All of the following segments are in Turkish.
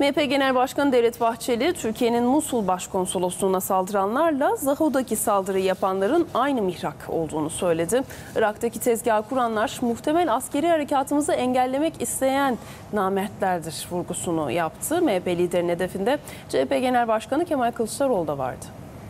MHP Genel Başkanı Devlet Bahçeli, Türkiye'nin Musul Başkonsolosluğu'na saldıranlarla Zaho'daki saldırıyı yapanların aynı mihrak olduğunu söyledi. Irak'taki tezgah kuranlar muhtemel askeri harekatımızı engellemek isteyen namertlerdir vurgusunu yaptı. MHP liderinin hedefinde CHP Genel Başkanı Kemal Kılıçdaroğlu da vardı.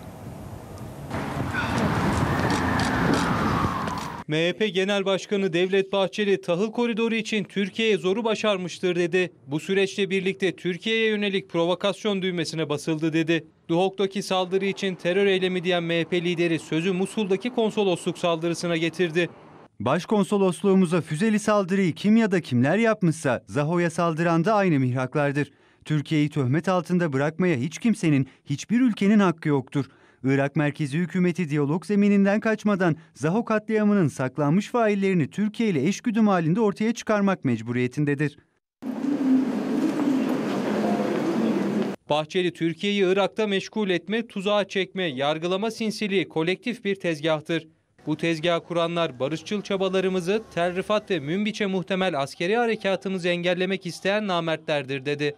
MHP Genel Başkanı Devlet Bahçeli, tahıl koridoru için Türkiye'ye zoru başarmıştır dedi. Bu süreçle birlikte Türkiye'ye yönelik provokasyon düğmesine basıldı dedi. Duhok'taki saldırı için terör eylemi diyen MHP lideri sözü Musul'daki konsolosluk saldırısına getirdi. Başkonsolosluğumuza füzeli saldırıyı kim ya da kimler yapmışsa Zaho'ya saldıran da aynı mihraklardır. Türkiye'yi töhmet altında bırakmaya hiç kimsenin, hiçbir ülkenin hakkı yoktur. Irak merkezi hükümeti diyalog zemininden kaçmadan Zaho katliamının saklanmış faillerini Türkiye ile eşgüdüm halinde ortaya çıkarmak mecburiyetindedir. Bahçeli, Türkiye'yi Irak'ta meşgul etme, tuzağa çekme, yargılama sinsiliği kolektif bir tezgahtır. Bu tezgah kuranlar barışçıl çabalarımızı, Tel Rifat ve Münbiç'e muhtemel askeri harekatımızı engellemek isteyen namertlerdir dedi.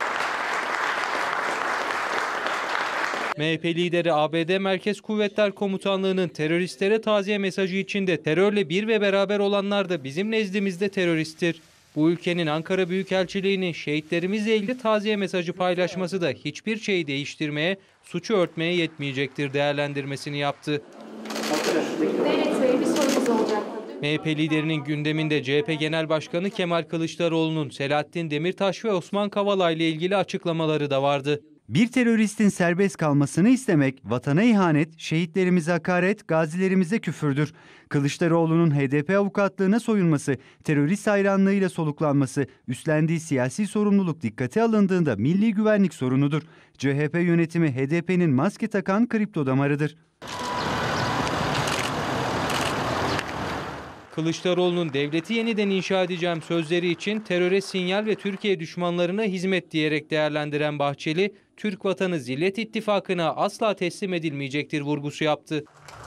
MHP lideri ABD Merkez Kuvvetler Komutanlığı'nın teröristlere taziye mesajı içinde terörle bir ve beraber olanlar da bizim nezdimizde teröristtir. Bu ülkenin Ankara Büyükelçiliği'nin şehitlerimizle ilgili taziye mesajı paylaşması da hiçbir şeyi değiştirmeye, suçu örtmeye yetmeyecektir değerlendirmesini yaptı. MHP liderinin gündeminde CHP Genel Başkanı Kemal Kılıçdaroğlu'nun Selahattin Demirtaş ve Osman Kavala ile ilgili açıklamaları da vardı. Bir teröristin serbest kalmasını istemek, vatana ihanet, şehitlerimize hakaret, gazilerimize küfürdür. Kılıçdaroğlu'nun HDP avukatlığına soyunması, terörist hayranlığıyla soluklanması, üstlendiği siyasi sorumluluk dikkate alındığında milli güvenlik sorunudur. CHP yönetimi HDP'nin maske takan kripto damarıdır. Kılıçdaroğlu'nun devleti yeniden inşa edeceğim sözleri için teröre sinyal ve Türkiye düşmanlarına hizmet diyerek değerlendiren Bahçeli, Türk vatanı Zillet İttifakı'na asla teslim edilmeyecektir vurgusu yaptı.